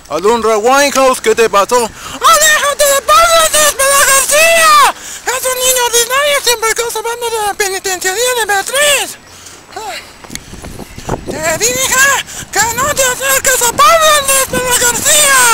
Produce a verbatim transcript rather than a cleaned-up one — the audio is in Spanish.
Alondra Winehouse, ¿qué te pasó? ¡Aléjate de Pablo Céspedes García! ¡Es un niño ordinario, siempre causa banda de la penitenciaría de Beatriz! ¡Te dije que no te acerques a Pablo Céspedes García!